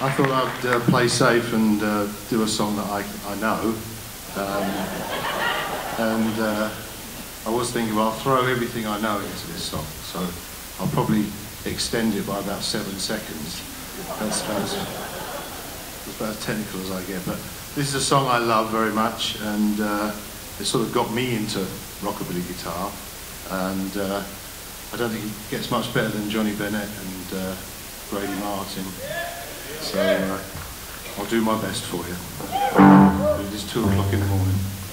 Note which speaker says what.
Speaker 1: I thought I'd play safe and do a song that I know. I was thinking, well, I'll throw everything I know into this song, so I'll probably extend it by about 7 seconds. That's about as technical as I get, but this is a song I love very much, and it sort of got me into rockabilly guitar, and I don't think it gets much better than Johnny Bennett and Grady Martin, so I'll do my best for you. It is 2 o'clock in the morning.